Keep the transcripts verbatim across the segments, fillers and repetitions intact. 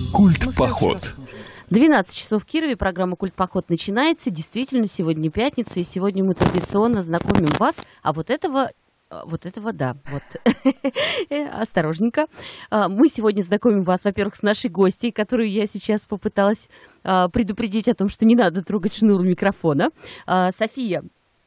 Культ-поход. двенадцать часов в Кирове, программа «Культ-поход» начинается. Действительно, сегодня пятница, и сегодня мы традиционно знакомим вас, а вот этого... Вот этого, да, вот, осторожненько. Мы сегодня знакомим вас, во-первых, с нашей гостьей, которую я сейчас попыталась предупредить о том, что не надо трогать шнур микрофона. София.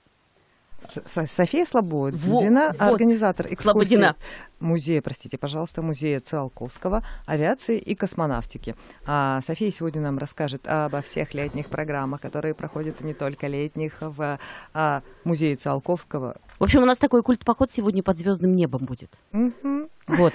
София Слободина, вот, организатор экскурсии Слободина. музея, простите, пожалуйста, музея Циолковского, авиации и космонавтики. А София сегодня нам расскажет обо всех летних программах, которые проходят не только летних в а, музее Циолковского. В общем, у нас такой культ-поход сегодня под звездным небом будет. Mm-hmm. Вот.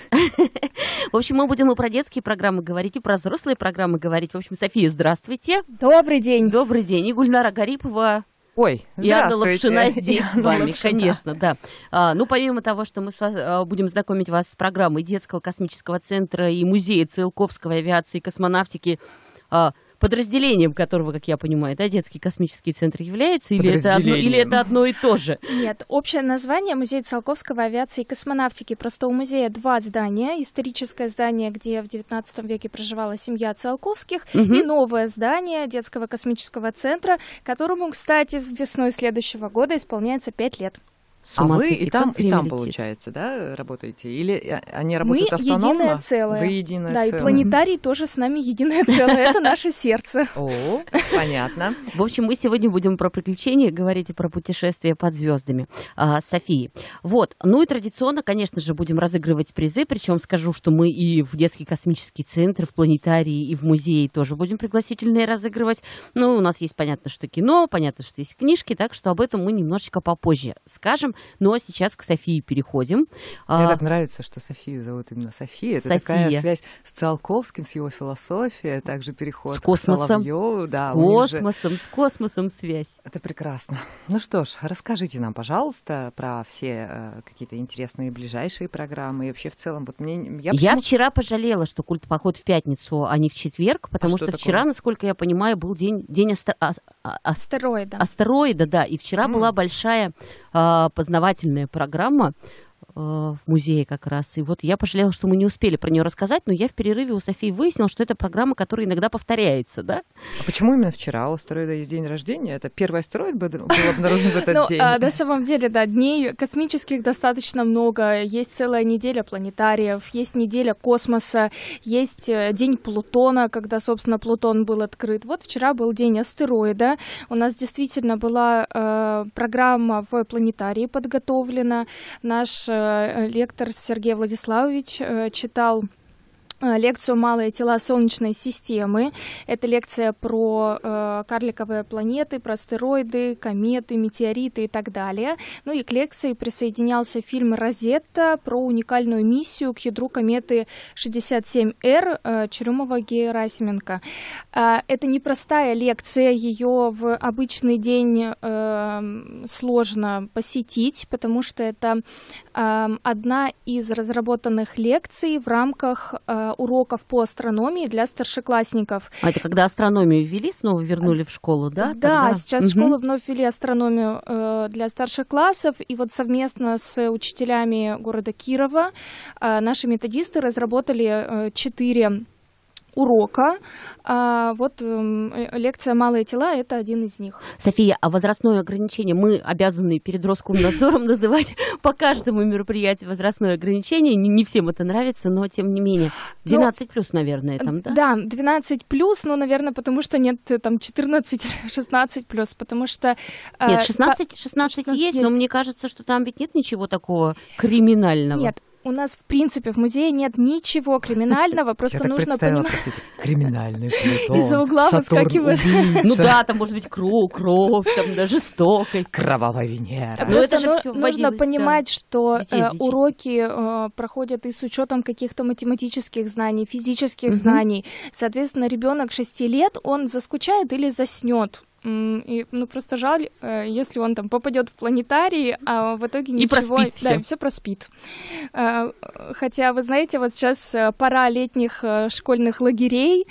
В общем, мы будем и про детские программы говорить, и про взрослые программы говорить. В общем, София, здравствуйте. Добрый день. Добрый день. И Гульнара Гарипова. Ой, и Анна здравствуйте. Лапшина здесь с вами, Лапшина. Конечно, да. А, ну, помимо того, что мы с, а, будем знакомить вас с программой Детского космического центра и музея Циолковской авиации и космонавтики, а, подразделением которого, как я понимаю, да, Детский космический центр является, или это, одно, или это одно и то же? Нет, общее название музей Циолковского авиации и космонавтики. Просто у музея два здания. Историческое здание, где в девятнадцатом веке проживала семья Циолковских, угу. и новое здание Детского космического центра, которому, кстати, весной следующего года исполняется пять лет. А вы и там, и там, получается, да, работаете? Или они работают мы автономно? Мы единое целое. Вы единое да, целое. И планетарий тоже с нами единое целое. Это наше сердце. О, понятно. В общем, мы сегодня будем про приключения говорить и про путешествия под звездами а, Софии. Вот. Ну и традиционно, конечно же, будем разыгрывать призы. Причем скажу, что мы и в Детский космический центр, в планетарии, и в музее тоже будем пригласительные разыгрывать. Ну, у нас есть, понятно, что кино, понятно, что есть книжки, так что об этом мы немножечко попозже скажем. Ну, а сейчас к Софии переходим. Мне так нравится, что Софию зовут именно София. Это София. Такая связь с Циолковским, с его философией, также переход с космосом, к Соловьеву. Да, с космосом, же... с космосом связь. Это прекрасно. Ну что ж, расскажите нам, пожалуйста, про все э, какие-то интересные ближайшие программы и вообще в целом. Вот мне, я, почему... я вчера пожалела, что культ-поход в пятницу, а не в четверг, потому а что, что вчера, наскосколько я понимаю, был день, день астро... а... астероида. Астероида, да. И вчера mm. была большая э, познавательная программа э, в музее как раз. И вот я пожалела, что мы не успели про нее рассказать, но я в перерыве у Софии выяснила, что это программа, которая иногда повторяется, да? А почему именно вчера у астероида есть день рождения? Это первый астероид был обнаружен в этот день? На самом деле, да, дней космических достаточно много. Есть целая неделя планетариев, есть неделя космоса, есть день Плутона, когда, собственно, Плутон был открыт. Вот вчера был день астероида. У нас действительно была э, программа в планетарии подготовлена. Наш э, лектор Сергей Владиславович э, читал лекцию «Малые тела Солнечной системы». Это лекция про э, карликовые планеты, про астероиды, кометы, метеориты и так далее. Ну и к лекции присоединялся фильм «Розетта» про уникальную миссию к ядру кометы шестьдесят семь эр э, Чурюмова-Герасименко. Э, это непростая лекция, ее в обычный день э, сложно посетить, потому что это э, одна из разработанных лекций в рамках э, уроков по астрономии для старшеклассников. А это когда астрономию ввели, снова вернули в школу, да? Да, Тогда... сейчас угу. в школу вновь ввели астрономию э, для старших классов, и вот совместно с учителями города Кирова э, наши методисты разработали четыре урока. А вот э, лекция «Малые тела» — это один из них. София, а возрастное ограничение мы обязаны перед Роскомнадзором называть по каждому мероприятию возрастное ограничение. Не, не всем это нравится, но тем не менее. двенадцать плюс, наверное, там, да? Да, двенадцать плюс, но, наверное, потому что нет там четырнадцать-шестнадцать плюс, потому что... Нет, шестнадцать, шестнадцать есть, есть, но мне кажется, что там ведь нет ничего такого криминального. Нет. У нас, в принципе, в музее нет ничего криминального, просто Я нужно понимать... Простите, криминальный Плутон, из-за угла выскакивает. Ну да, там может быть кровь, кровь, там да, жестокость. Кровавая Венера. Но это же ну, нужно понимать, что э, уроки э, проходят и с учетом каких-то математических знаний, физических mm-hmm. знаний. Соответственно, ребенок шести лет, он заскучает или заснет. И, ну, просто жаль, если он там попадет в планетарий, а в итоге ничего... И проспит да, все. и все проспит. Хотя, вы знаете, вот сейчас пора летних школьных лагерей,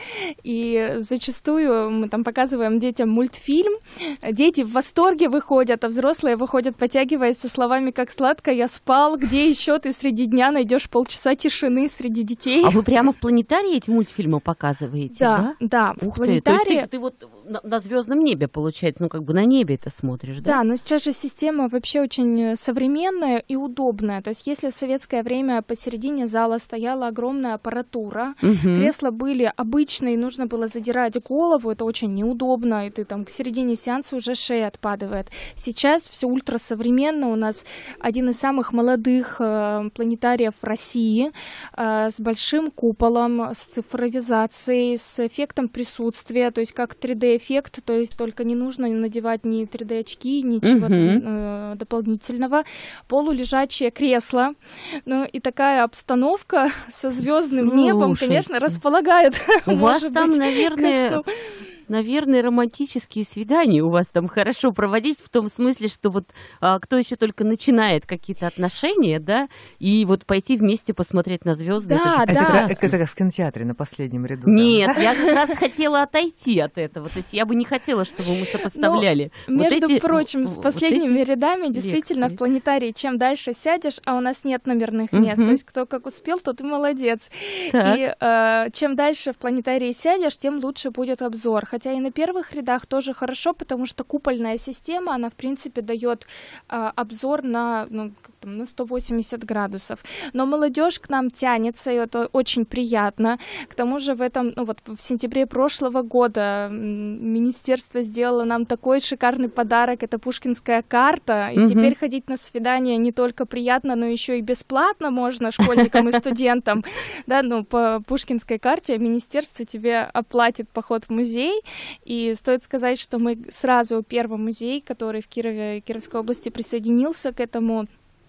и зачастую мы там показываем детям мультфильм, дети в восторге выходят, а взрослые выходят, потягиваясь со словами «как сладко я спал», «где еще ты среди дня найдешь полчаса тишины среди детей». А вы прямо в планетарии эти мультфильмы показываете, да? Да, да, Ух в планетарии. Ты, то есть ты, ты вот на, на звездном небе, получается, ну как бы на небе это смотришь, да? Да, но сейчас же система вообще очень современная и удобная. То есть если в советское время посередине зала стояла огромная аппаратура, угу. кресла были обычные, нужно было задирать голову, это очень неудобно, и ты там к середине сеанса уже шея отпадывает. Сейчас все ультрасовременно, у нас один из самых молодых э, планетариев в России, э, с большим куполом, с цифровизацией, с эффектом присутствия, то есть как три дэ-эффект, то есть только не нужно надевать ни три дэ-очки, ничего uh-huh. э, дополнительного. Полулежачее кресло, ну и такая обстановка со звездным Слушайте. небом, конечно, располагает. У вас там, быть, наверное... Наверное, романтические свидания у вас там хорошо проводить, в том смысле, что вот а, кто еще только начинает какие-то отношения, да, и вот пойти вместе посмотреть на звезды. Да, это, да. Это, как, это как в кинотеатре на последнем ряду. Нет, да? Я как раз хотела отойти от этого. То есть я бы не хотела, чтобы мы сопоставляли. Но, вот между эти, прочим, с последними вот рядами действительно лекции. В планетарии чем дальше сядешь, а у нас нет номерных мест. Uh-huh. То есть кто как успел, тот и молодец. Так. И э, чем дальше в планетарии сядешь, тем лучше будет обзор. Хотя и на первых рядах тоже хорошо, потому что купольная система, она, в принципе, дает а, обзор на, ну, там, на сто восемьдесят градусов. Но молодежь к нам тянется, и это очень приятно. К тому же в этом, ну вот в сентябре прошлого года министерство сделало нам такой шикарный подарок, это пушкинская карта, и mm-hmm. теперь ходить на свидание не только приятно, но еще и бесплатно можно школьникам и студентам. Да, ну, по пушкинской карте министерство тебе оплатит поход в музей. И стоит сказать, что мы сразу первый музей, который в Кирове, Кировской области присоединился к этому,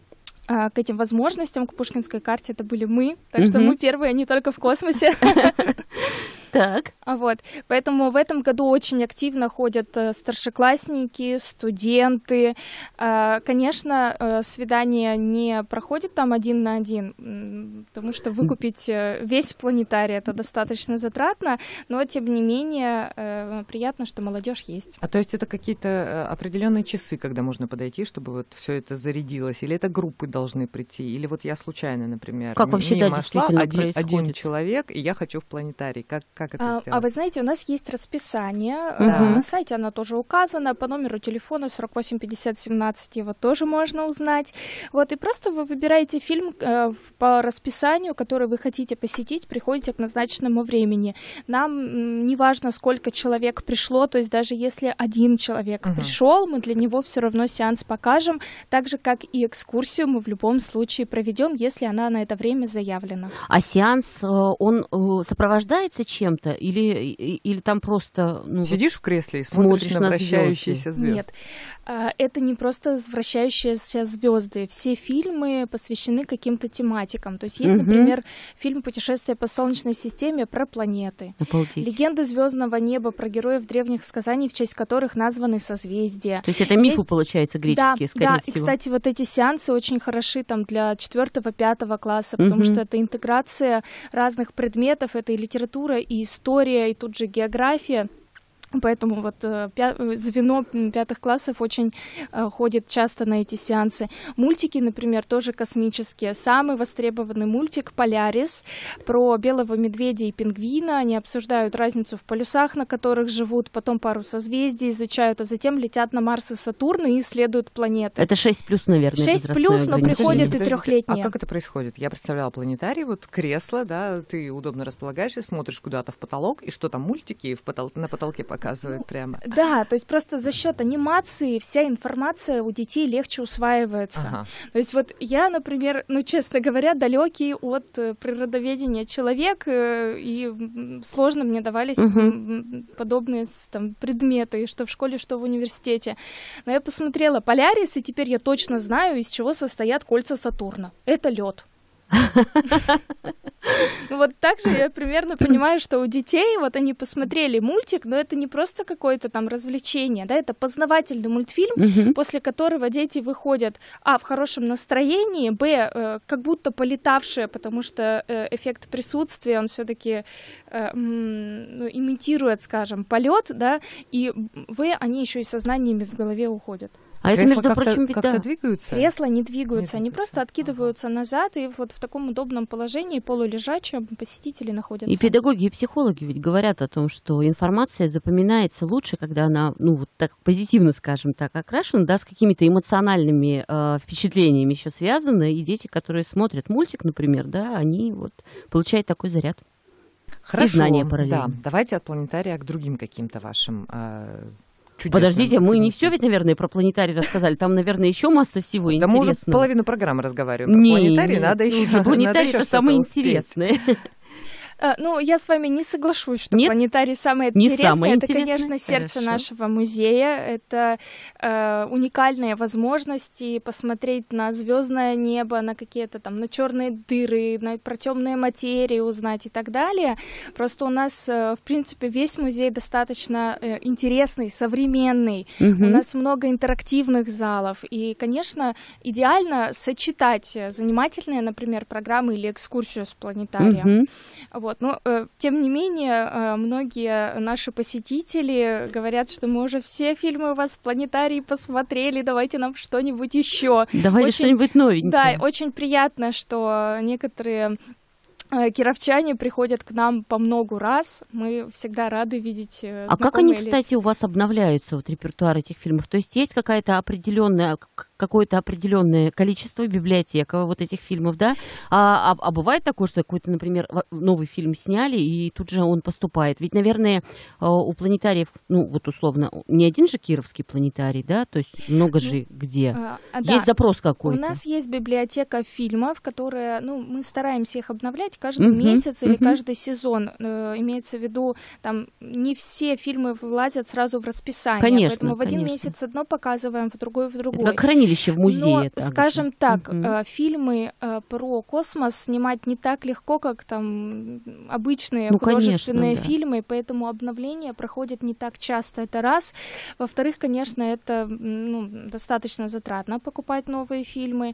к этим возможностям, к пушкинской карте, это были мы. Так mm-hmm. что мы первые не только в космосе. Так. Вот. Поэтому в этом году очень активно ходят старшеклассники, студенты. Конечно, свидание не проходит там один на один, потому что выкупить весь планетарий это достаточно затратно, но тем не менее приятно, что молодежь есть. А то есть это какие-то определенные часы, когда можно подойти, чтобы вот все это зарядилось, или это группы должны прийти, или вот я случайно, например, как вообще, мимо да, шла один, происходит? один человек, и я хочу в планетарий. Как, как это а, сделать? а вы знаете, у нас есть расписание, uh-huh. на сайте оно тоже указано, по номеру телефона сорок восемь пятьдесят семнадцать его тоже можно узнать. Вот, и просто вы выбираете фильм э, по расписанию, который вы хотите посетить, приходите к назначенному времени. Нам м, не важно, сколько человек пришло, то есть даже если один человек uh-huh. пришел, мы для него все равно сеанс покажем, так же, как и экскурсию мы в любом случае проведем, если она на это время заявлена. А сеанс, он сопровождается чем-то или, или там просто... Ну, сидишь в кресле и смотришь, смотришь на вращающиеся звезды? Нет, это не просто вращающиеся звезды. Все фильмы посвящены каким-то тематикам. То есть есть, угу. например, фильм «Путешествие по Солнечной системе» про планеты. Обалдеть. «Легенды звездного неба» про героев древних сказаний, в честь которых названы созвездия. То есть это мифы, есть... получается, греческие, да, скорее да. всего. И, кстати, вот эти сеансы очень хороши там для четвертого-пятого класса, потому угу. что это интеграция разных предметов, это и литература, и история, и тут же география. Поэтому вот звено пятых классов очень ходит часто на эти сеансы. Мультики, например, тоже космические. Самый востребованный мультик «Полярис» про белого медведя и пингвина. Они обсуждают разницу в полюсах, на которых живут, потом пару созвездий изучают, а затем летят на Марс и Сатурн и исследуют планеты. Это шесть плюс, наверное, шесть плюс, но приходят и трехлетние. А как это происходит? Я представляла планетарий, вот кресло, да, ты удобно располагаешься, смотришь куда-то в потолок, и что там мультики в потол- на потолке показывают ну, прямо. Да, то есть просто за счет анимации вся информация у детей легче усваивается. Ага. То есть вот я, например, ну, честно говоря, далекий от природоведения человек, и сложно мне давались угу. подобные там, предметы, что в школе, что в университете. Но я посмотрела «Полярис», и теперь я точно знаю, из чего состоят кольца Сатурна. Это лед. Вот так же я примерно понимаю, что у детей, вот они посмотрели мультик, но это не просто какое-то там развлечение, да, это познавательный мультфильм, uh-huh. после которого дети выходят, а, в хорошем настроении, б, э, как будто полетавшие, потому что э, эффект присутствия, он все-таки э, ну, имитирует, скажем, полет, да, и в, они еще и сознаниями в голове уходят. А это, между прочим, ведь как-то да. двигаются? Кресла не двигаются, не они просто откидываются ага. назад, и вот в таком удобном положении, полулежачем, посетители находятся. И педагоги, и психологи ведь говорят о том, что информация запоминается лучше, когда она, ну, вот так позитивно, скажем так, окрашена, да, с какими-то эмоциональными э, впечатлениями еще связаны, и дети, которые смотрят мультик, например, да, они вот получают такой заряд. Хорошо, и знания параллельно. Да, давайте от планетария к другим каким-то вашим... Э, чудесным. Подождите, мы не все ведь, наверное, про планетарий рассказали. Там, наверное, еще масса всего интересного. Да мы уже половину программы разговариваем про не, планетарий. Не, надо еще, планетарий это самое интересное. Uh, ну, я с вами не соглашусь, что Нет? планетарий самое не интересное. Самое это, интересное? конечно, сердце Хорошо. нашего музея. Это uh, уникальные возможности посмотреть на звездное небо, на какие-то там, на черные дыры, на про темные материи узнать и так далее. Просто у нас, uh, в принципе, весь музей достаточно uh, интересный, современный. Угу. У нас много интерактивных залов. И, конечно, идеально сочетать занимательные, например, программы или экскурсию с планетарием. Угу. Вот. Но, э, тем не менее, э, многие наши посетители говорят, что мы уже все фильмы у вас в планетарии посмотрели, давайте нам что-нибудь еще. Давайте очень, что-нибудь новенькое. Да, очень приятно, что некоторые э, кировчане приходят к нам по многу раз. Мы всегда рады видеть э, А как они, лица. кстати, у вас обновляются, вот репертуар этих фильмов? То есть есть какая-то определенная... какое-то определенное количество библиотек вот этих фильмов, да? А, а, а бывает такое, что какой-то, например, новый фильм сняли, и тут же он поступает? Ведь, наверное, у планетариев, ну, вот условно, не один же кировский планетарий, да? То есть много же где? А, есть да. запрос какой-то? У нас есть библиотека фильмов, которые, ну, мы стараемся их обновлять каждый uh-huh, месяц или uh-huh. каждый сезон. Э, имеется в виду, там, не все фильмы влазят сразу в расписание. Конечно, поэтому в один конечно. месяц одно показываем, в другой в другой. Это как хранилище в музее. Но, это скажем обычно. так, uh-huh. э, фильмы э, про космос снимать не так легко, как там обычные ну, художественные конечно, да. фильмы, поэтому обновление проходит не так часто. Это раз. Во-вторых, конечно, это ну, достаточно затратно покупать новые фильмы.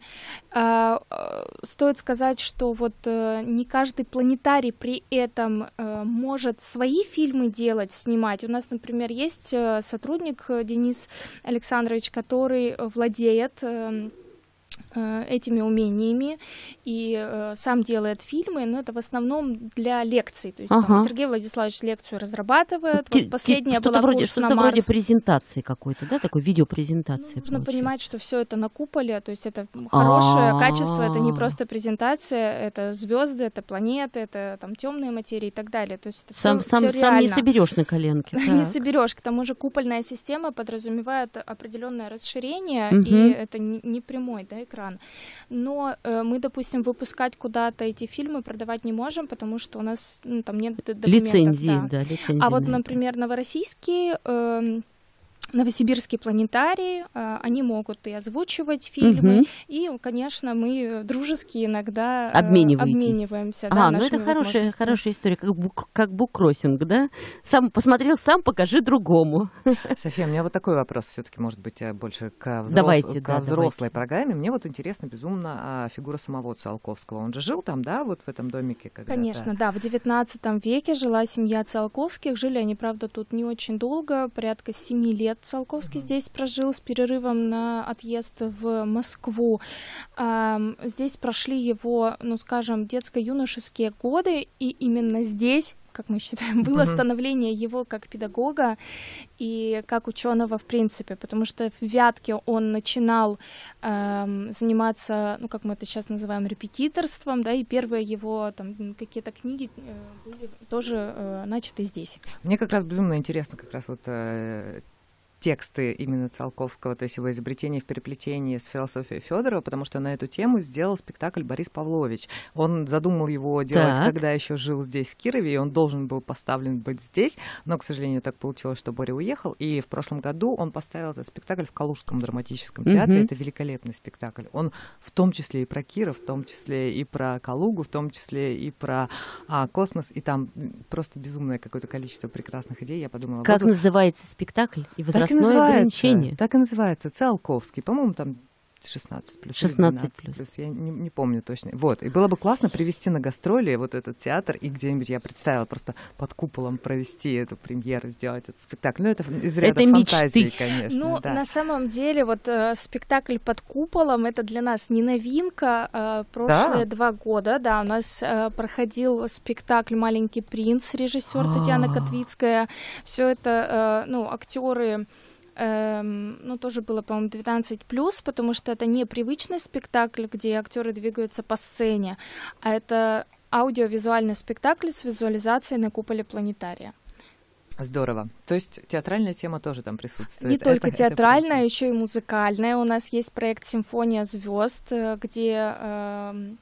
Э, э, стоит сказать, что вот э, не каждый планетарий при этом э, может свои фильмы делать, снимать. У нас, например, есть э, сотрудник э, Денис Александрович, который владеет э, этими умениями и э, сам делает фильмы, но это в основном для лекций. То есть ага. там, Сергей Владиславович лекцию разрабатывает. Ти- вот последняя что-то была вроде, курс что-то на Марс. вроде презентации какой-то, да, такой видеопрезентации. Нужно получается. понимать, что все это на куполе, то есть это хорошее А-а-а. качество, это не просто презентация, это звезды, это планеты, это там темные материи и так далее. То есть это сам, всё, сам, всё сам не реально. соберешь на коленке. Не соберешь. К тому же купольная система подразумевает определенное расширение, Мгм. и это не, не прямой, да, экран. Но э, мы, допустим, выпускать куда-то эти фильмы продавать не можем, потому что у нас ну, там нет д- документов. Лицензии, да. да, лицензии. А вот, на это. например, новороссийские... Э, Новосибирский планетарий, они могут и озвучивать фильмы, Мгм. и, конечно, мы дружески иногда э, Обмениваетесь. обмениваемся. А, Да, ну это нашими хорошая, возможностями. хорошая история, как, бук, как буккроссинг, да? Сам посмотрел, сам покажи другому. София, у меня вот такой вопрос все-таки, может быть, больше к, взрос... Давайте, к да, взрослой давайте. программе. Мне вот интересно безумно а, фигура самого Циолковского. Он же жил там, да, вот в этом домике когда-то? Конечно, да. В девятнадцатом веке жила семья Циолковских. Жили они, правда, тут не очень долго, порядка семи лет Циолковский mm-hmm. здесь прожил с перерывом на отъезд в Москву. А, здесь прошли его, ну, скажем, детско-юношеские годы, и именно здесь, как мы считаем, было Mm-hmm. становление его как педагога и как ученого в принципе, потому что в Вятке он начинал эм, заниматься, ну, как мы это сейчас называем, репетиторством, да, и первые его там какие-то книги э, были тоже э, начаты здесь. Мне как раз безумно интересно как раз вот э, тексты именно Циолковского, то есть его изобретение в переплетении с философией Федорова, потому что на эту тему сделал спектакль Борис Павлович. Он задумал его делать, Так. когда еще жил здесь, в Кирове, и он должен был поставлен быть здесь, но, к сожалению, так получилось, что Боря уехал, и в прошлом году он поставил этот спектакль в Калужском драматическом театре. Мгм. Это великолепный спектакль. Он в том числе и про Киров, в том числе и про Калугу, в том числе и про а, космос, и там просто безумное какое-то количество прекрасных идей. Я подумала, Как вот называется спектакль и так и возрастное называется, ограничение? так и называется, Циолковский. По-моему, там шестнадцать плюс. или шестнадцать двенадцать плюс. Я не, не помню точно. Вот. И было бы классно привести на гастроли вот этот театр и где-нибудь, я представила, просто под куполом провести эту премьеру, сделать этот спектакль. Ну, это из ряда Это фантазии, мечты. конечно. Ну, да. на самом деле, вот э, спектакль под куполом это для нас не новинка. Э, прошлые Да. два года, да, у нас э, проходил спектакль «Маленький принц», режиссер Татьяна А. Котвицкая. Все это, э, ну, актеры. Эм, ну, тоже было, по-моему, двенадцать плюс, потому что это не привычный спектакль, где актеры двигаются по сцене, а это аудиовизуальный спектакль с визуализацией на куполе планетария. Здорово. То есть театральная тема тоже там присутствует. Не только Это- это театральная, круто. еще и музыкальная. У нас есть проект «Симфония звезд», э, где эм,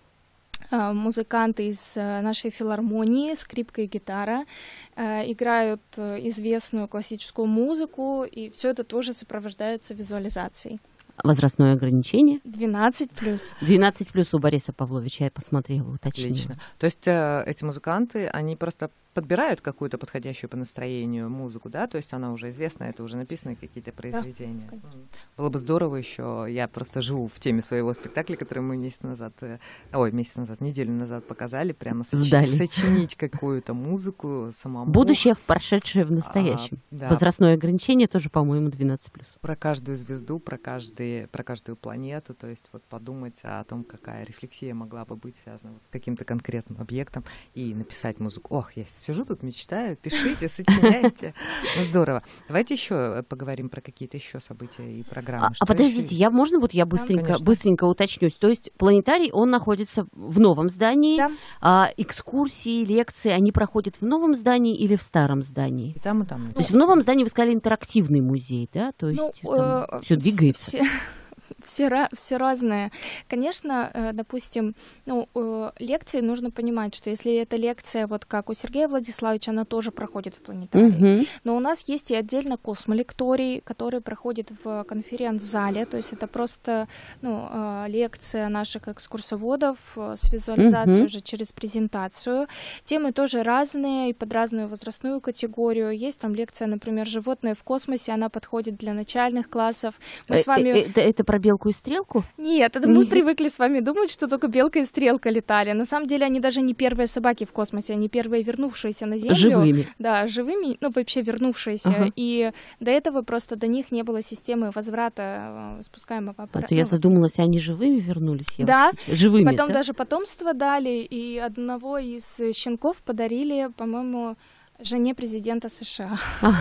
э, музыканты из э, нашей филармонии, скрипка и гитара, э, играют э, известную классическую музыку, и все это тоже сопровождается визуализацией. Возрастное ограничение. двенадцать плюс. двенадцать плюс у Бориса Павловича, я посмотрела, уточнила. Отлично. То есть э, эти музыканты, они просто подбирают какую-то подходящую по настроению музыку, да? То есть она уже известна, это уже написаны какие-то произведения. конечно. М. Было бы здорово еще, я просто живу в теме своего спектакля, который мы месяц назад, э, ой, месяц назад, неделю назад показали, прямо соч- Сдали. сочинить какую-то музыку самому. Будущее в прошедшее в настоящем. А, да. Возрастное ограничение тоже, по-моему, двенадцать плюс. Про каждую звезду, про, каждый, про каждую планету, то есть вот подумать о том, какая рефлексия могла бы быть связана вот с каким-то конкретным объектом и написать музыку. Ох, я сижу тут, мечтаю, пишите, сочиняйте. Ну, здорово. Давайте еще поговорим про какие-то еще события и программы. А, Что а подождите, еще? я можно вот я быстренько, конечно. быстренько уточнюсь. То есть планетарий, он находится в новом здании, Да. а экскурсии, лекции, они проходят в новом здании или в старом здании? И там, и там. То есть в новом здании вы сказали интерактивный музей, да? То есть Ну, э, все вс- двигается. Все, все, ра- все разные. Конечно, э, допустим, ну, э, лекции нужно понимать, что если это лекция, вот как у Сергея Владиславовича, она тоже проходит в планетарии. Мгм. Но у нас есть и отдельно космолекторий, который проходит в конференц-зале, то есть это просто ну, э, лекция наших экскурсоводов э, с визуализацией Мгм. уже через презентацию. Темы тоже разные и под разную возрастную категорию. Есть там лекция, например, «Животные в космосе», она подходит для начальных классов. Мы с Э, вами... э, Это, это про белку и стрелку? Нет, это мы Нет. привыкли с вами думать, что только белка и стрелка летали. На самом деле они даже не первые собаки в космосе, они первые вернувшиеся на Землю. Живыми. Да, живыми, ну вообще вернувшиеся. Ага. И до этого просто до них не было системы возврата э, спускаемого аппарата. Это я Ну, задумалась, они живыми вернулись? Я Да. вот сейчас- Живыми, Потом да? даже потомство дали, и одного из щенков подарили, по-моему, жене президента США.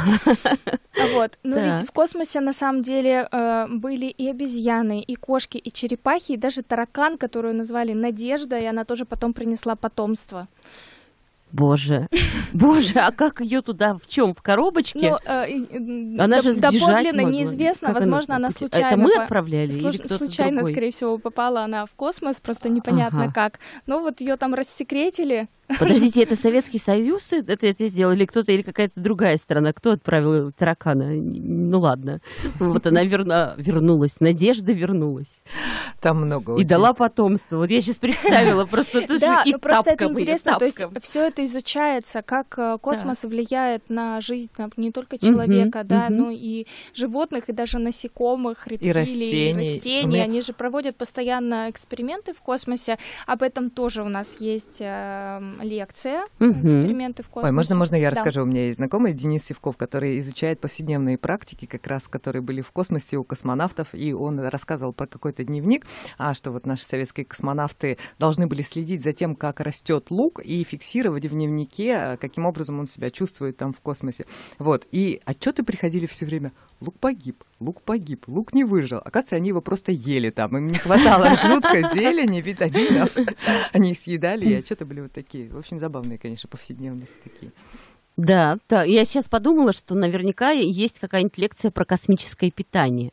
Вот. Но ведь Так. в космосе на самом деле э, были и обезьяны, и кошки, и черепахи, и даже таракан, которую назвали Надежда, и она тоже потом принесла потомство. Боже, боже, а как ее туда, в чем, в коробочке? Ну, э, и, м, Она доп- же сбежать доподлинно могла. неизвестно, Как возможно, она, пути- случайно... Это мы по- отправляли слу- или кто-то случайно, другой? скорее всего, попала она в космос, просто непонятно Ага. как. Но вот ее там рассекретили. Подождите, это Советский Союз это, это сделал, или кто-то, или какая-то другая страна? Кто отправил таракана? Ну ладно. Вот она верна, вернулась, Надежда вернулась. Там много И очень. дала потомство. Вот я сейчас представила, просто тут Да, же и ну просто это тапком, и интересно, то есть тапком. все это изучается, как э, космос влияет на жизнь там, не только человека, Мгм, да, мгм. но и животных, и даже насекомых, рептилий, растений. растений. У меня- Они же проводят постоянно эксперименты в космосе. Об этом тоже у нас есть э, лекция Мгм. эксперименты в космосе. Ой, можно, можно я Да. расскажу? У меня есть знакомый Денис Сивков, который изучает повседневные практики, как раз которые были в космосе у космонавтов, и он рассказывал про какой-то дневник, а что вот наши советские космонавты должны были следить за тем, как растет лук, и фиксировать в дневнике, каким образом он себя чувствует там в космосе. Вот. И отчеты приходили все время: лук погиб, лук погиб, лук не выжил. Оказывается, они его просто ели там, им не хватало жутко зелени, витаминов. Они их съедали, и отчеты были вот такие. В общем, забавные, конечно, повседневные такие. Да, да. Я сейчас подумала, что наверняка есть какая-нибудь лекция про космическое питание.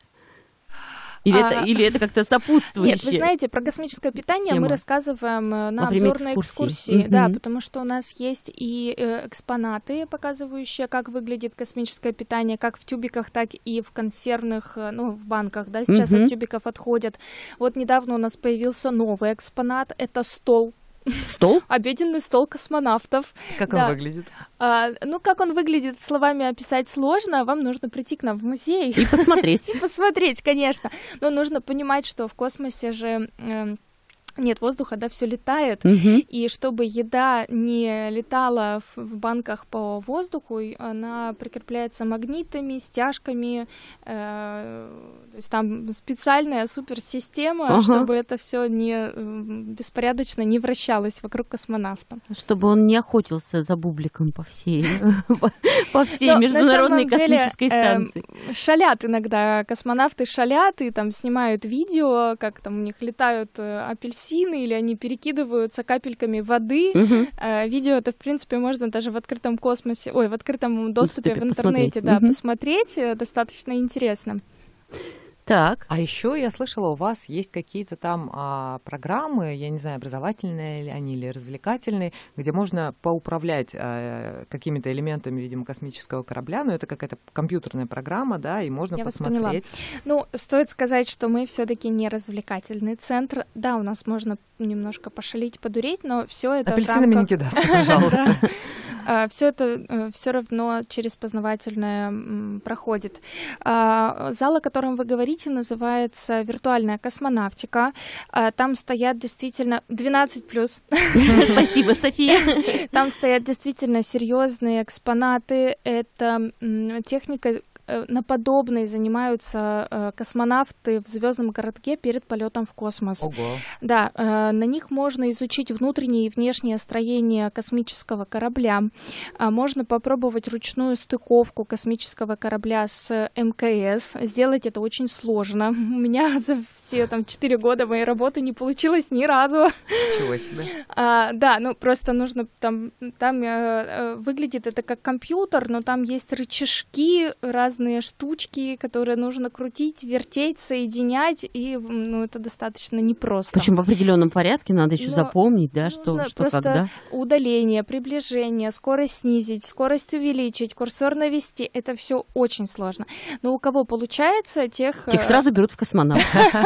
Или, а... это, или это как-то сопутствующее? Нет, вы знаете, про космическое питание тема. Мы рассказываем на Во обзорной экскурсии. экскурсии. Mm-hmm. Да, потому что у нас есть и экспонаты, показывающие, как выглядит космическое питание, как в тюбиках, так и в консервных, ну, в банках, да, сейчас mm-hmm. от тюбиков отходят. Вот недавно у нас появился новый экспонат, это стол. Стол? Обеденный стол космонавтов. Как да. он выглядит? А, ну, как он выглядит, словами описать сложно. Вам нужно прийти к нам в музей. И посмотреть. И посмотреть, конечно. Но нужно понимать, что в космосе же... Нет воздуха, да, все летает, угу. И чтобы еда не летала в, в банках по воздуху, она прикрепляется магнитами, стяжками, э, то есть там специальная суперсистема, ага. чтобы это все не беспорядочно не вращалось вокруг космонавта. Чтобы он не охотился за бубликом по всей, по всей международной космической станции. Шалят иногда, космонавты шалят и там снимают видео, как там у них летают апельсины, или они перекидываются капельками воды. Угу. А, видео это, в принципе, можно даже в открытом космосе, ой, в открытом доступе в интернете, посмотреть. Да, угу. посмотреть. Достаточно интересно. Так. А еще я слышала, у вас есть какие-то там а, программы, я не знаю, образовательные ли они или развлекательные, где можно поуправлять а, какими-то элементами, видимо, космического корабля, но это какая-то компьютерная программа, да, и можно я посмотреть. Ну, стоит сказать, что мы все-таки не развлекательный центр. Да, у нас можно немножко пошалить, подуреть, но все это апельсинами в рамках... не кидаться, пожалуйста. Все это все равно через познавательное проходит. Зал, о котором вы говорите, называется «Виртуальная космонавтика». Там стоят действительно двенадцать плюс. Спасибо, София. Там стоят действительно серьезные экспонаты. Это техника... На подобной занимаются э, космонавты в звездном городке перед полетом в космос. Ого. Да, э, на них можно изучить внутреннее и внешнее строение космического корабля. А можно попробовать ручную стыковку космического корабля с эм ка эс. Сделать это очень сложно. У меня за все там четыре года моей работы не получилось ни разу. Ничего себе. А, да, ну просто нужно там, там э, выглядит это как компьютер, но там есть рычажки разные, разные штучки, которые нужно крутить, вертеть, соединять, и ну, это достаточно непросто. Причем в определенном порядке надо еще Но запомнить, да, что, что просто когда. Удаление, приближение, скорость снизить, скорость увеличить, курсор навести, это все очень сложно. Но у кого получается, тех... Тех сразу берут в космонавт.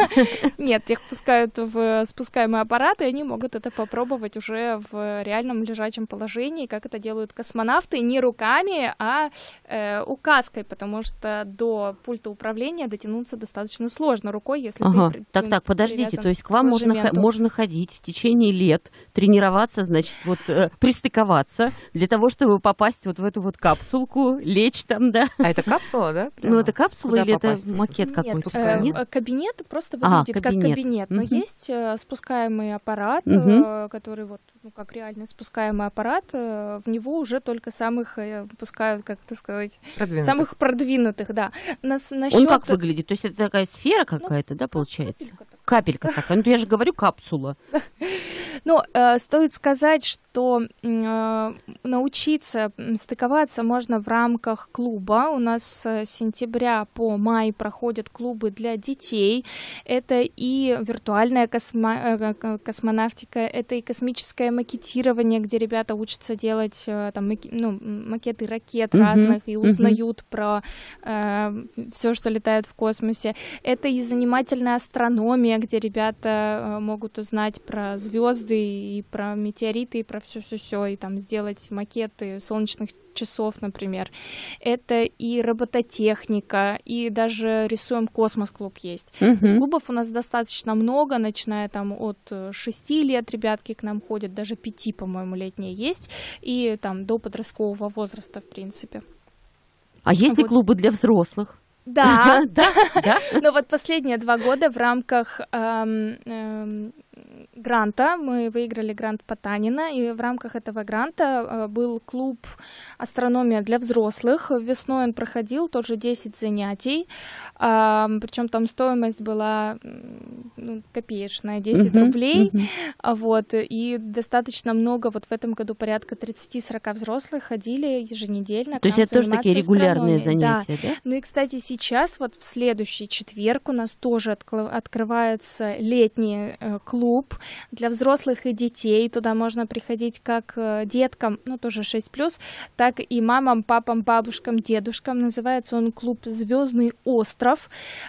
Нет, тех пускают в спускаемый аппарат, и они могут это попробовать уже в реальном лежачем положении, как это делают космонавты, не руками, а указкой, потому что до пульта управления дотянуться достаточно сложно рукой, если ага. ты... Так, так, подождите, то есть к вам можно, можно ходить в течение лет, тренироваться, значит, вот э, пристыковаться для того, чтобы попасть вот в эту вот капсулку, лечь там, да? А это капсула, да? Прямо? Ну, это капсула Куда или попасть? Это макет какой-то? Э, Нет, кабинет просто выглядит а, кабинет. как кабинет, но uh-huh. есть э, спускаемый аппарат, uh-huh. э, который вот, ну, как реально спускаемый аппарат, э, в него уже только самых э, пускают, как это сказать, продвинутых. самых продвинутых. Да. Нас, насчет... Он как выглядит? То есть это такая сфера какая-то, ну, да, получается? Капелька такая. Капелька такая. Ну, я же говорю капсула. Ну, э, стоит сказать, что э, научиться стыковаться можно в рамках клуба. У нас с сентября по май проходят клубы для детей. Это и виртуальная космо... космонавтика, это и космическое макетирование, где ребята учатся делать там, ну, макеты ракет uh-huh, разных и узнают uh-huh. про э, все, что летает в космосе. Это и занимательная астрономия, где ребята могут узнать про звезды и про метеориты, и про все-все-все, и там сделать макеты солнечных часов, например. Это и робототехника, и даже рисуем космос-клуб есть. Uh-huh. То есть клубов у нас достаточно много, начиная там от шести лет ребятки к нам ходят, даже пяти, по-моему, летние есть, и там до подросткового возраста, в принципе. А есть ли вот. клубы для взрослых? Да, да, да. Но вот последние два года в рамках эм, эм, гранта. Мы выиграли грант Потанина, и в рамках этого гранта был клуб «Астрономия для взрослых». Весной он проходил тоже десять занятий, причем там стоимость была ну, копеечная, десять uh-huh, рублей. Uh-huh. Вот, и достаточно много, вот в этом году порядка тридцать-сорок взрослых ходили еженедельно. То есть это тоже такие регулярные занятия, да? да? Ну и, кстати, сейчас вот в следующий четверг у нас тоже открывается летний клуб для взрослых и детей. Туда можно приходить как деткам, ну тоже шесть плюс, так и мамам, папам, бабушкам, дедушкам. Называется он клуб «Звездный остров»,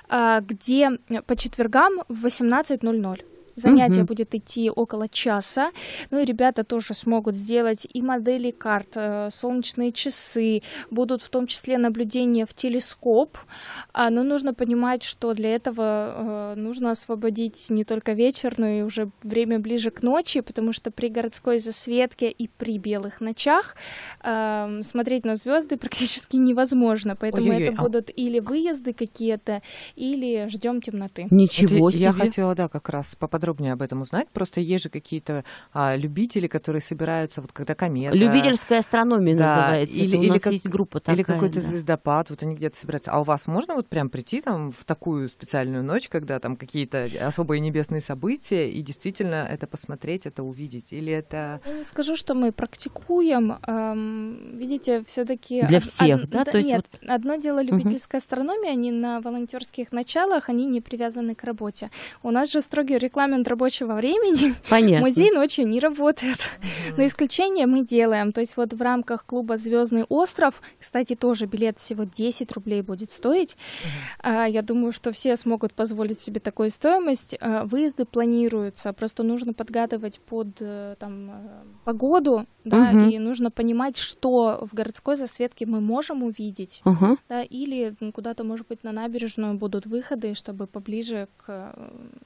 где по четвергам в восемнадцать ноль ноль. Занятие угу. будет идти около часа. Ну и ребята тоже смогут сделать и модели карт, солнечные часы, будут в том числе наблюдения в телескоп. Но нужно понимать, что для этого нужно освободить не только вечер, но и уже время ближе к ночи, потому что при городской засветке и при белых ночах смотреть на звезды практически невозможно. Поэтому Ой-ой-ой. это будут или выезды какие-то, или ждем темноты. Ничего вот себе. Я хотела, да, как раз поподробнее подробнее об этом узнать. Просто есть же какие-то а, любители, которые собираются, вот когда комета... Любительская астрономия да, называется. Или, у или нас как, есть группа такая. Или какой-то да. звездопад, вот они где-то собираются. А у вас можно вот прям прийти там в такую специальную ночь, когда там какие-то особые небесные события, и действительно это посмотреть, это увидеть? Или это... Я не скажу, что мы практикуем. Эм, видите, все-таки... Для всех, од... да? да? То есть Нет, вот... одно дело любительская угу. астрономия, они на волонтерских началах, они не привязаны к работе. У нас же строгий регламент рабочего времени. Понятно. Музей ночью не работает. Mm-hmm. Но исключение мы делаем. То есть вот в рамках клуба «Звездный остров», кстати, тоже билет всего десять рублей будет стоить. Mm-hmm. Я думаю, что все смогут позволить себе такую стоимость. Выезды планируются. Просто нужно подгадывать под там, погоду, да, mm-hmm. и нужно понимать, что в городской засветке мы можем увидеть. Mm-hmm. Да, или куда-то, может быть, на набережную будут выходы, чтобы поближе к...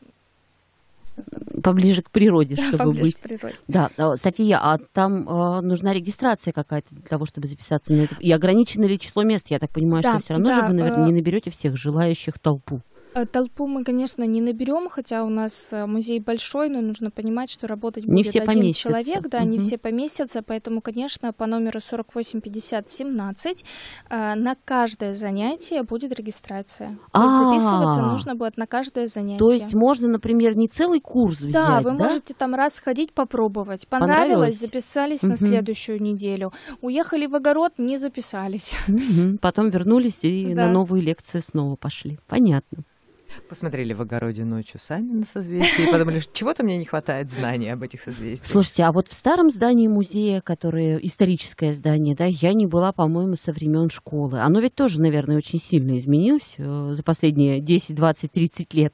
Поближе к природе, чтобы Поближе быть. К природе. Да, София, а там э, нужна регистрация какая-то для того, чтобы записаться на это? И ограничено ли число мест? Я так понимаю, да, что все равно да, же вы, наверное, э... не наберете всех желающих толпу. Толпу мы, конечно, не наберем, хотя у нас музей большой, но нужно понимать, что работать не будет все один поместятся. человек, да, угу. не все поместятся, поэтому, конечно, по номеру сорок восемь пятьдесят семнадцать на каждое занятие будет регистрация. То есть записываться нужно будет на каждое занятие. То есть можно, например, не целый курс взять, да? Вы да? можете там раз сходить, попробовать. Понравилось, Понравилось? записались угу. на следующую неделю. Уехали в огород, не записались. Угу. Потом вернулись и да. на новую лекцию снова пошли. Понятно. Посмотрели в огороде ночью сами на созвездия и подумали, что чего-то мне не хватает знаний об этих созвездиях. Слушайте, а вот в старом здании музея, которое историческое здание, да, я не была, по-моему, со времен школы. Оно ведь тоже, наверное, очень сильно изменилось э, за последние десять, двадцать, тридцать лет.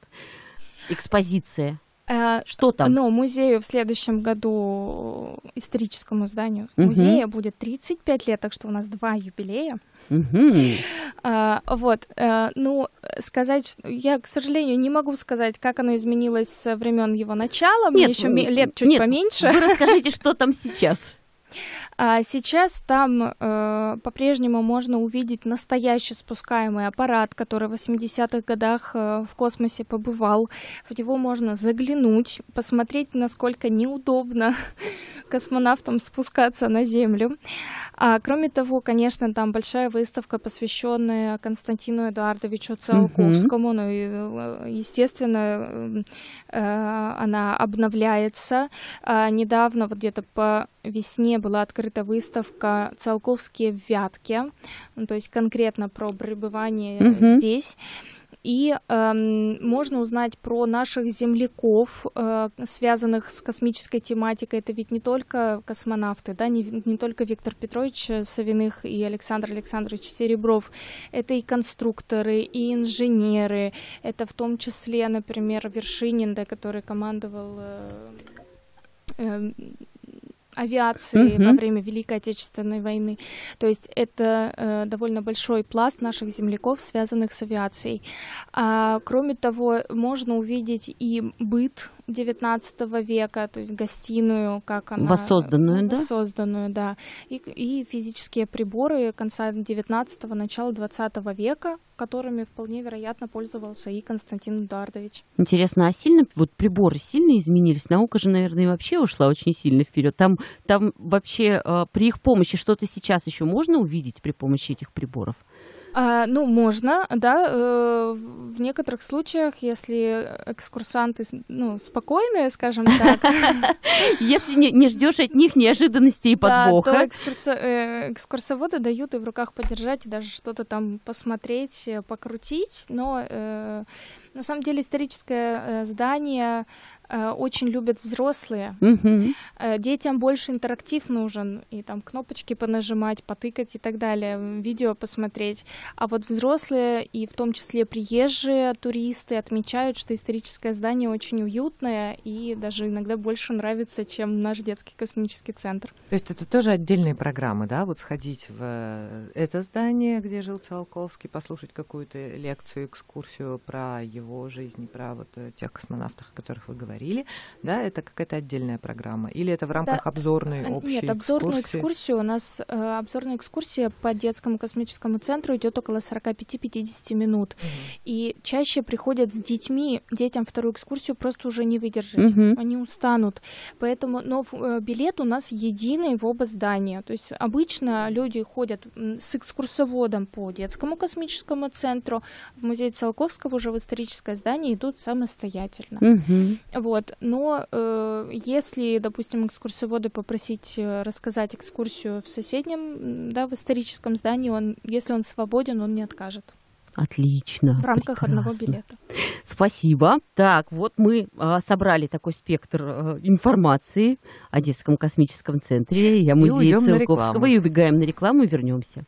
Экспозиция. Что там? Но музею в следующем году, историческому зданию угу. музея, будет тридцать пять лет, так что у нас два юбилея. Угу. А, вот, а, ну, сказать, я, к сожалению, не могу сказать, как оно изменилось со времен его начала, мне еще лет чуть нет, поменьше. Вы расскажите, что там сейчас. А сейчас там э, по-прежнему можно увидеть настоящий спускаемый аппарат, который в восьмидесятых годах э, в космосе побывал. В него можно заглянуть, посмотреть, насколько неудобно космонавтам спускаться на Землю. А, кроме того, конечно, там большая выставка, посвященная Константину Эдуардовичу Циолковскому. Mm-hmm. Ну и, естественно, э, она обновляется. А, недавно, вот где-то по весне, была открыта выставка «Циолковские в Вятке», ну, то есть конкретно про пребывание mm-hmm. здесь. И э, можно узнать про наших земляков, э, связанных с космической тематикой. Это ведь не только космонавты, да, не, не только Виктор Петрович Савиных и Александр Александрович Серебров. Это и конструкторы, и инженеры. Это в том числе, например, Вершинин, да, который командовал... Э, э, авиации mm-hmm. во время Великой Отечественной войны. То есть это э, довольно большой пласт наших земляков, связанных с авиацией. А, кроме того, можно увидеть и быт девятнадцатого века, то есть гостиную, как она... Воссозданную, да? Воссозданную, да. И, и физические приборы конца девятнадцатого, начала двадцатого века, которыми вполне вероятно пользовался и Константин Эдуардович. Интересно, а сильно вот приборы сильно изменились? Наука же, наверное, вообще ушла очень сильно вперед. Там, там вообще э, при их помощи что-то сейчас еще можно увидеть при помощи этих приборов? А, ну, можно, да, э, в некоторых случаях, если экскурсанты, ну, спокойные, скажем так. Если не ждешь от них неожиданностей и подвоха. Да, то экскурсоводы дают и в руках подержать, и даже что-то там посмотреть, покрутить, но на самом деле историческое здание очень любят взрослые. Угу. Детям больше интерактив нужен, и там кнопочки понажимать, потыкать и так далее, видео посмотреть. А вот взрослые, и в том числе приезжие туристы, отмечают, что историческое здание очень уютное и даже иногда больше нравится, чем наш детский космический центр. То есть это тоже отдельные программы, да? Вот сходить в это здание, где жил Циолковский, послушать какую-то лекцию, экскурсию про его жизнь, про вот тех космонавтов, о которых вы говорили. Да, это какая-то отдельная программа? Или это в рамках да, обзорной общей Нет, обзорную экскурсии? экскурсию у нас, э, обзорная экскурсия по детскому космическому центру идет около сорок пять - пятьдесят минут. Угу. И чаще приходят с детьми, детям вторую экскурсию просто уже не выдержать. Угу. Они устанут. Поэтому, но э, билет у нас единый в оба здания. То есть обычно люди ходят с экскурсоводом по детскому космическому центру, в музей Циолковского уже в историческое здание идут самостоятельно. Угу. Вот. Но э, если, допустим, экскурсовода попросить рассказать экскурсию в соседнем, да, в историческом здании, он, если он свободен, он не откажет. Отлично. В рамках прекрасно. Одного билета. Спасибо. Так, вот мы а, собрали такой спектр а, информации о детском космическом центре и о музее Циолковского. И убегаем на рекламу и вернемся.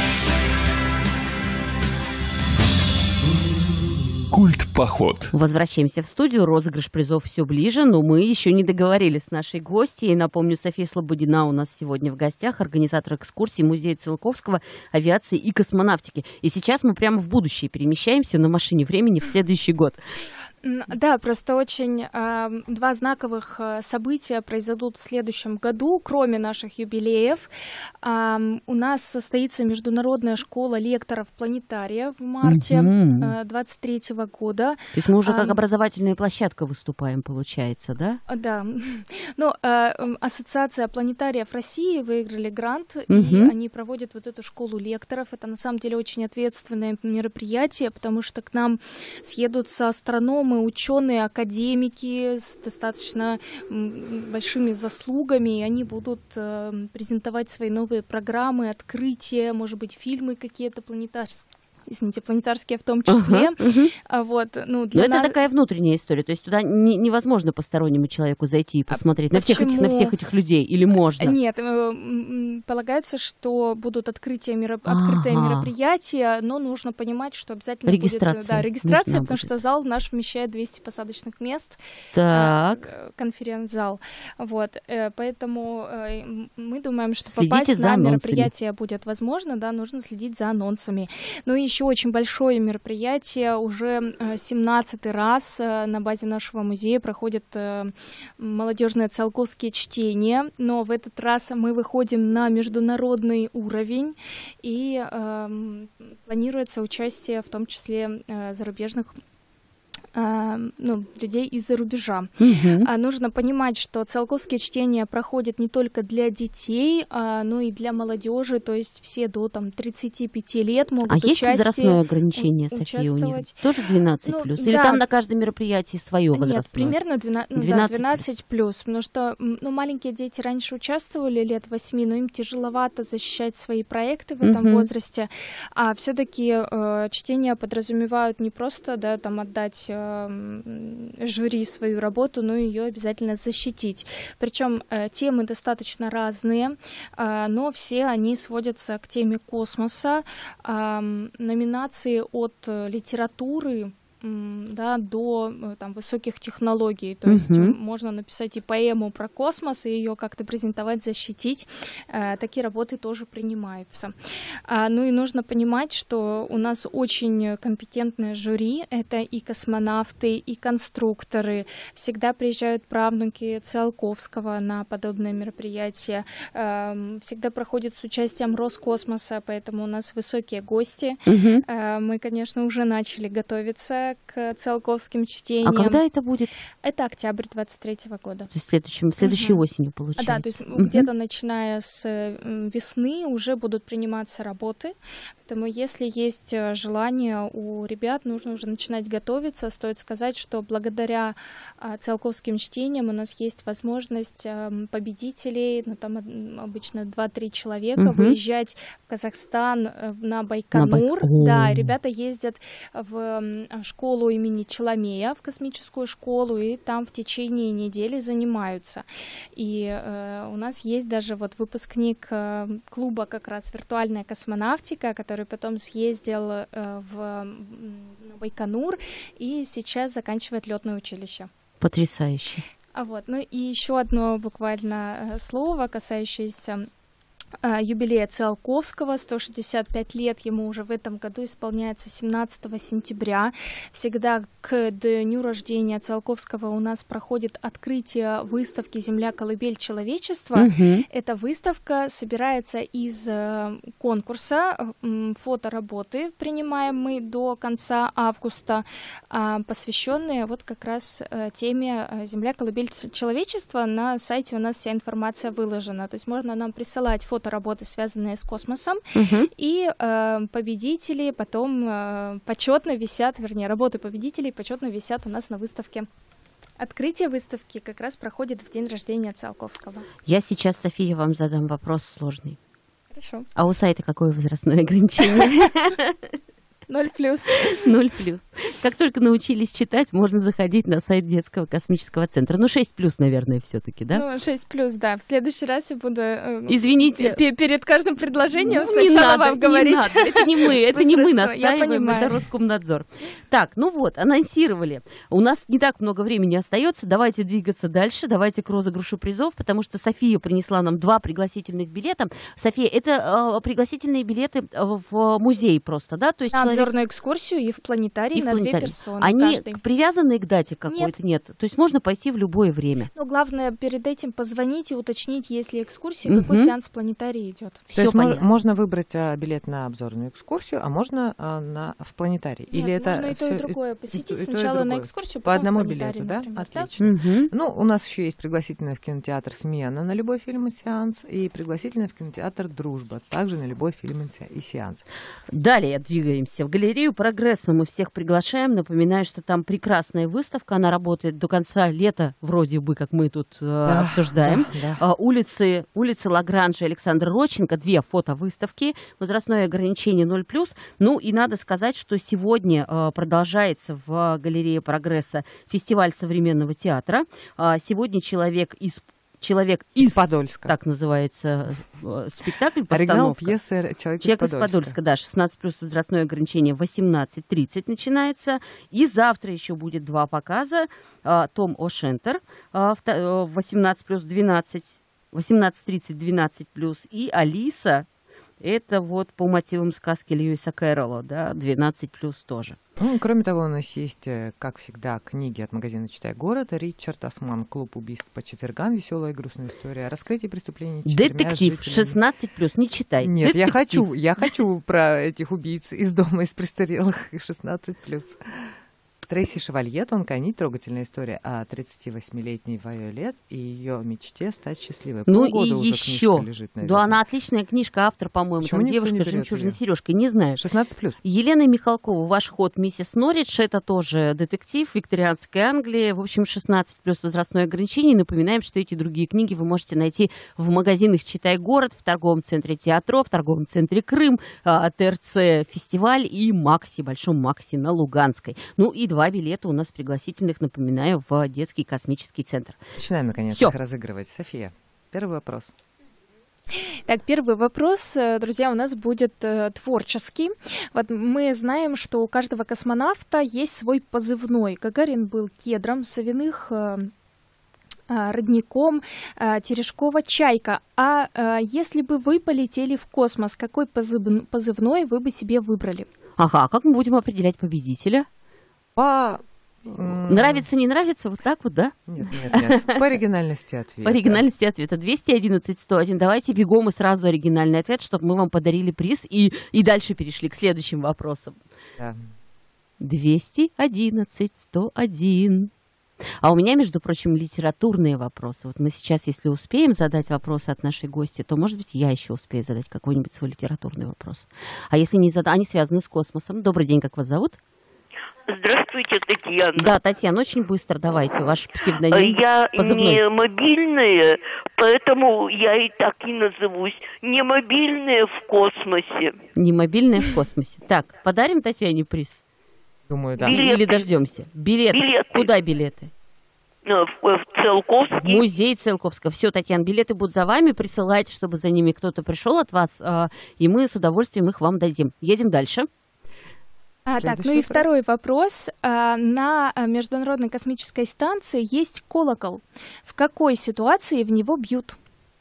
Культ-поход. Возвращаемся в студию. Розыгрыш призов все ближе, но мы еще не договорились с нашей гостьей. Напомню, София Слободина у нас сегодня в гостях, организатор экскурсии музея Циолковского, авиации и космонавтики. И сейчас мы прямо в будущее перемещаемся на машине времени в следующий год. Да, просто очень э, два знаковых э, события произойдут в следующем году, кроме наших юбилеев. Э, у нас состоится международная школа лекторов планетария в марте mm-hmm. э, двадцать третьего года. То есть мы уже как образовательная площадка выступаем, получается, да? Да. Ну, э, Ассоциация планетариев России выиграли грант, mm-hmm. и они проводят вот эту школу лекторов. Это на самом деле очень ответственное мероприятие, потому что к нам съедутся астрономы, ученые, академики с достаточно большими заслугами, и они будут э, презентовать свои новые программы, открытия, может быть, фильмы какие-то планетарские. Извините, планетарские в том числе. Uh-huh, uh-huh. А вот, ну, для Но нас... это такая внутренняя история, то есть туда не, невозможно постороннему человеку зайти и посмотреть а на, всех этих, на всех этих людей, или можно? Нет, полагается, что будут открытия, мероп... ага. открытые мероприятия, но нужно понимать, что обязательно регистрация будет да, регистрация, потому будет. Что зал наш вмещает двести посадочных мест, так. конференц-зал. Вот, поэтому мы думаем, что Следите попасть на анонсами. Мероприятие будет возможно, да, нужно следить за анонсами. Ну и еще очень большое мероприятие, уже семнадцатый раз на базе нашего музея проходят молодежные циолковские чтения, но в этот раз мы выходим на международный уровень, и э, планируется участие в том числе э, зарубежных ну, людей из-за рубежа. Uh-huh. А нужно понимать, что циолковские чтения проходят не только для детей, а, но и для молодежи, то есть все до там, тридцати пяти лет могут а участие, есть возрастное ограничение, София, у них? Тоже двенадцать ну, плюс? Или да. там на каждом мероприятии свое возрастное? Нет, примерно двенадцать, ну, двенадцать, да, двенадцать плюс, потому что ну, маленькие дети раньше участвовали лет восьми, но им тяжеловато защищать свои проекты в этом uh-huh. возрасте, а все-таки э, чтения подразумевают не просто да, там, отдать э, жюри свою работу, но ее обязательно защитить. Причем э, темы достаточно разные, э, но все они сводятся к теме космоса. Э, номинации от литературы да, до там, высоких технологий. То есть Мгм. можно написать и поэму про космос, и ее как-то презентовать, защитить. Э, Такие работы тоже принимаются. А, Ну и нужно понимать, что у нас очень компетентное жюри. Это и космонавты, и конструкторы. Всегда приезжают правнуки Циолковского на подобные мероприятия. Эм, Всегда проходят с участием Роскосмоса, поэтому у нас высокие гости. Мгм. Э, Мы, конечно, уже начали готовиться к Циолковским А чтениям. когда это будет? Это октябрь двадцать третьего года. То есть следующим, следующей Мгм. осенью, А, получается. да, то есть Мгм. где-то начиная с м, весны уже будут приниматься работы. Поэтому если есть э, желание у ребят, нужно уже начинать готовиться. Стоит сказать, что благодаря а, Циолковским чтениям у нас есть возможность ам, победителей, ну там м, обычно два-три человека, Мгм. выезжать в Казахстан э, на Байконур. О. Да, ребята ездят в м, школу имени Челомея, в космическую школу, и там в течение недели занимаются. И э, у нас есть даже вот выпускник э, клуба как раз «Виртуальная космонавтика», который потом съездил э, в м, на Байконур и сейчас заканчивает летное училище. Потрясающе. А вот, ну и еще одно буквально э, слово, касающееся а, юбилея Циолковского, сто шестьдесят пять лет ему уже в этом году исполняется семнадцатого сентября. Всегда к дню рождения Циолковского у нас проходит открытие выставки «Земля, колыбель человечества». Мгм. Эта выставка собирается из э, конкурса м, фотоработы, принимаем мы до конца августа, а, посвященные вот как раз э, теме э, «Земля, колыбель ц- человечества». На сайте у нас вся информация выложена, то есть можно нам присылать фотоработы, связанные с космосом, Мгм. и э, победители потом э, почетно висят, вернее, работы победителей почетно висят у нас на выставке. Открытие выставки как раз проходит в день рождения Циолковского. Я сейчас, София, вам задам вопрос сложный. Хорошо. А у сайта какое возрастное ограничение? Ноль плюс. Ноль плюс. Как только научились читать, можно заходить на сайт детского космического центра. Ну, шесть плюс, наверное, все-таки, да? Ну, шесть плюс, да. В следующий раз я буду э, Извините. пе- перед каждым предложением Ну, не сначала надо, вам говорить. не надо. Это не мы, это не мы Возрастное. Я настаиваем, понимаю. это Роскомнадзор. Так, ну вот, анонсировали. У нас не так много времени остается. Давайте двигаться дальше. Давайте к розыгрышу призов, потому что София принесла нам два пригласительных билета. София, это э, пригласительные билеты э, в музей просто, да? То есть На человек... обзорную экскурсию и в планетарий и в на планетарий. две персоны Они каждый. привязаны к дате какой-то? Нет. То есть можно пойти в любое время. Но главное перед этим позвонить и уточнить, есть ли экскурсия, Мгм. какой сеанс в планетарии идет. То Все есть мо- понятно. можно выбрать а, билет на обзорную экскурсию, а можно а, на, в планетарий? Или Нет, это можно и то, всё- и другое посетить. и то, и Сначала на другое? экскурсию, По потом одному в планетарий, билету, да? например, да? Отлично. Мгм. Ну, у нас еще есть пригласительная в кинотеатр «Смена» на любой фильм и сеанс, и пригласительная в кинотеатр «Дружба», также на любой фильм и се- и сеанс. Далее двигаемся в галерею «Прогресса». Мы всех приглашаем. Напоминаю, что там прекрасная выставка. Она работает до конца лета, вроде бы, как мы тут э, Да, обсуждаем. да, да. А, улицы, улицы Лагранжа и Александра Родченко, две фотовыставки, возрастное ограничение ноль плюс. Ну и надо сказать, что сегодня э, продолжается в галерее «Прогресса» фестиваль современного театра. А, сегодня человек из Человек Из из, Подольска. так называется э, спектакль, Оригинал постановка. пьесы «Человек, Человек из из Подольска». Подольска, да, шестнадцать плюс возрастное ограничение восемнадцать тридцать начинается. И завтра еще будет два показа. А, Том О'Шентер, а, вто- э, восемнадцать плюс двенадцать, восемнадцать тридцать двенадцать плюс. И Алиса, это вот по мотивам сказки Льюиса Кэрролла, да, двенадцать плюс тоже. Ну, кроме того, у нас есть, э, как всегда, книги от магазина «Читай город», Ричард Осман, «Клуб убийств по четвергам», веселая и грустная история, раскрытие преступлений четырьмя Детектив жителями. шестнадцать плюс, не читай. Нет, я Детектив. хочу, я хочу про этих убийц из дома, из престарелых, шестнадцать плюс. Трейси Шевалье, «Тонкая нить», трогательная история о тридцативосьмилетней Вайолет и ее мечте стать счастливой. Ну Полгода и уже еще. книжка лежит, Да, наверное. она отличная книжка, автор, по-моему, Почему там никто не девушка с берет жемчужной её? сережкой, не знаю. шестнадцать плюс. Елена Михалкова, «Ваш ход, миссис Норридж», это тоже детектив, викторианская Англия, в общем, шестнадцать плюс возрастное ограничение. Напоминаем, что эти другие книги вы можете найти в магазинах «Читай город», в торговом центре «Театро», в торговом центре «Крым», а, ТРЦ «Фестиваль» и «Макси», Большом Макси на Луганской. Ну и два билета у нас пригласительных, напоминаю, в детский космический центр. Начинаем, наконец, Всё. их разыгрывать. София, первый вопрос. Так, первый вопрос, э, друзья, у нас будет э, творческий. Вот мы знаем, что у каждого космонавта есть свой позывной. Гагарин был кедром, Савиных э, э, родником, э, Терешкова чайка. А э, если бы вы полетели в космос, какой позыв- позывной вы бы себе выбрали? Ага, а как мы будем определять победителя? По... Нравится, не нравится, вот так вот, да? Нет, нет, нет. По оригинальности ответа. По оригинальности ответа. двести одиннадцать сто один. Давайте бегом и сразу оригинальный ответ, чтобы мы вам подарили приз и, и дальше перешли к следующим вопросам. Да. двести одиннадцать сто один. А у меня, между прочим, литературные вопросы. Вот мы сейчас, если успеем задать вопросы от нашей гости, то, может быть, я еще успею задать какой-нибудь свой литературный вопрос. А если не задам, они связаны с космосом. Добрый день, как вас зовут? Здравствуйте, Татьяна. Да, Татьяна, очень быстро давайте, ваш псевдоним. Я позывной. не мобильная, поэтому я и так и назовусь. Не мобильная в космосе. Не мобильная в космосе. Так, подарим Татьяне приз? Думаю, да. Билеты. Или дождемся? Билеты. Билеты. Куда билеты? В, в Циолковский. В музей Циолковского. Все, Татьяна, билеты будут за вами. Присылайте, чтобы за ними кто-то пришел от вас, и мы с удовольствием их вам дадим. Едем дальше. А, так, ну и вопрос. Второй вопрос. А, на Международной космической станции есть колокол. В какой ситуации в него бьют?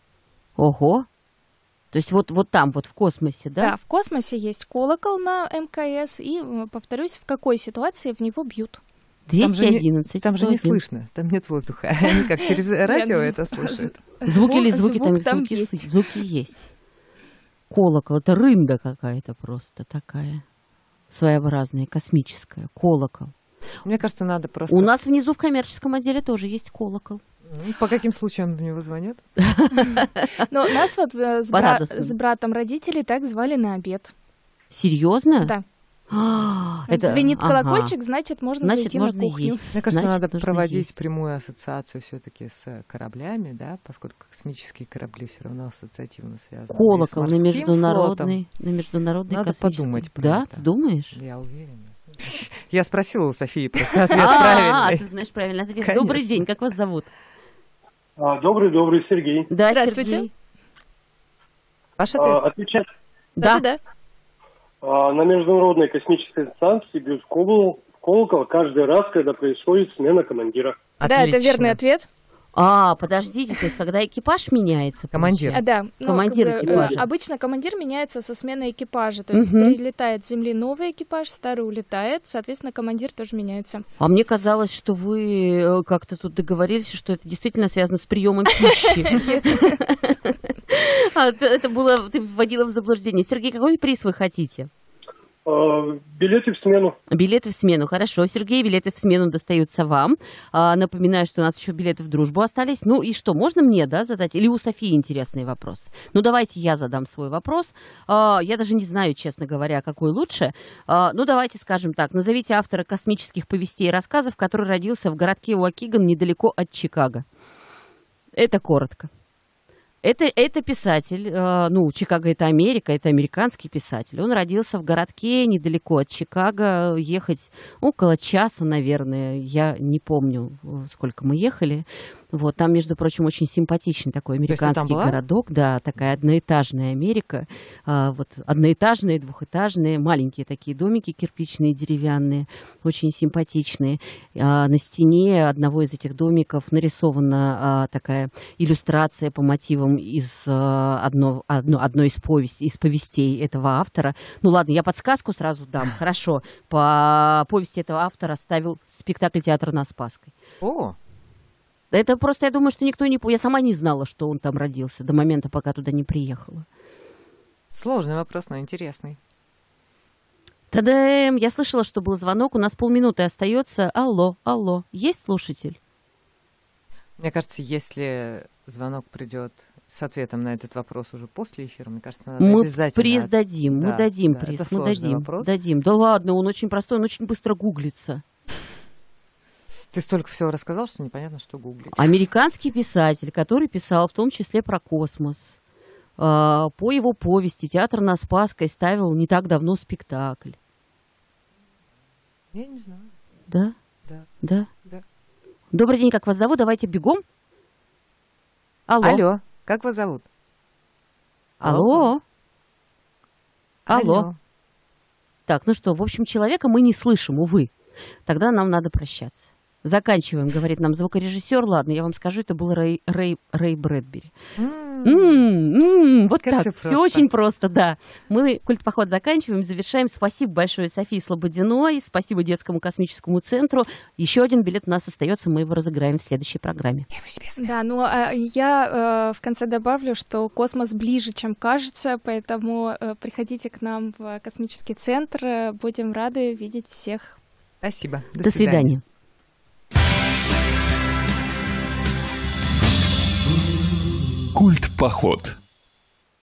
Ого. То есть вот, вот там, вот в космосе, да? Да, в космосе есть колокол на эм ка эс. И, повторюсь, в какой ситуации в него бьют? двести одиннадцать. Там же не слышно, там нет воздуха. Они как через радио это слушают. Звуки или звуки? Там звуки есть. Колокол, это рында какая-то просто такая. Своеобразная, космическая. Колокол. Мне кажется, надо просто... У нас внизу в коммерческом отделе тоже есть колокол. По каким случаям в него звонят? Ну, нас вот с братом родители так звали на обед. Серьезно? Да. А, это, Звенит колокольчик, ага. значит, можно значит, зайти можно на кухню. Есть. Мне кажется, значит, надо проводить есть. прямую ассоциацию все-таки с кораблями, да, поскольку космические корабли все равно ассоциативно связаны. Колокол на международный, на международный Надо космический. подумать про да? это. Ты думаешь? Я уверена. Я спросила у Софии просто ответ правильный. А, ты знаешь правильный ответ. Добрый день, как вас зовут? Добрый, добрый, Сергей. Да, здравствуйте. Сергей. Ваш ответ? Отвечать. Да. да. На Международной космической станции бьют колокол, колокол каждый раз, когда происходит смена командира. Отлично. Да, это верный ответ. А, подождите, то есть когда экипаж меняется? Командир. А, да. Ну, командир как бы, экипажа. Э, обычно командир меняется со сменой экипажа. То есть угу. прилетает с Земли новый экипаж, старый улетает, соответственно, командир тоже меняется. А мне казалось, что вы как-то тут договорились, что это действительно связано с приемом пищи. Это было, ты вводила в заблуждение. Сергей, какой приз вы хотите? Билеты в смену. Билеты в смену, хорошо. Сергей, билеты в смену достаются вам. А, напоминаю, что у нас еще билеты в дружбу остались. Ну и что, можно мне, да, задать? Или у Софии интересный вопрос? Ну давайте я задам свой вопрос. А, я даже не знаю, честно говоря, какой лучше. А, ну давайте скажем так. Назовите автора космических повестей и рассказов, который родился в городке Уокиган недалеко от Чикаго. Это коротко. Это, это писатель, э, ну, Чикаго — это Америка, это американский писатель. Он родился в городке недалеко от Чикаго, ехать около часа, наверное, я не помню, сколько мы ехали. Вот, там, между прочим, очень симпатичный такой американский городок, да, такая одноэтажная Америка, а, вот одноэтажные, двухэтажные, маленькие такие домики кирпичные, деревянные, очень симпатичные. А, на стене одного из этих домиков нарисована а, такая иллюстрация по мотивам из а, одно, одно, одной из, повесть, из повестей этого автора. Ну ладно, я подсказку сразу дам. Хорошо, по повести этого автора ставил спектакль «Театр на Спасской». О! Это просто, я думаю, что никто не... Я сама не знала, что он там родился до момента, пока туда не приехала. Сложный вопрос, но интересный. Та-дам! Я слышала, что был звонок. У нас полминуты остается. Алло, алло. Есть слушатель? Мне кажется, если звонок придет с ответом на этот вопрос уже после эфира, мне кажется, надо мы обязательно... приз дадим, да, мы дадим да, приз, это мы дадим, вопрос. дадим. Да ладно, он очень простой, он очень быстро гуглится. Ты столько всего рассказал, что непонятно, что гуглить. Американский писатель, который писал в том числе про космос. По его повести «Театр на Спасской» ставил не так давно спектакль. Я не знаю. Да? Да. Да? Да. Добрый день, как вас зовут? Давайте бегом. Алло. Алло, как вас зовут? Алло. Алло. Алло. Так, ну что, в общем, человека мы не слышим, увы. Тогда нам надо прощаться. Заканчиваем, говорит нам звукорежиссер. Ладно, я вам скажу, это был Рэй, Рэй, Рэй Брэдбери. М, М-м-м, вот Как так, всё все просто. очень просто, да. Мы культ-поход заканчиваем, завершаем. Спасибо большое Софии Слободиной, спасибо Детскому космическому центру. Еще один билет у нас остается, мы его разыграем в следующей программе. Да, ну а я э, в конце добавлю, что космос ближе, чем кажется, поэтому э, приходите к нам в космический центр, э, будем рады видеть всех. Спасибо. До свидания. Культ-поход.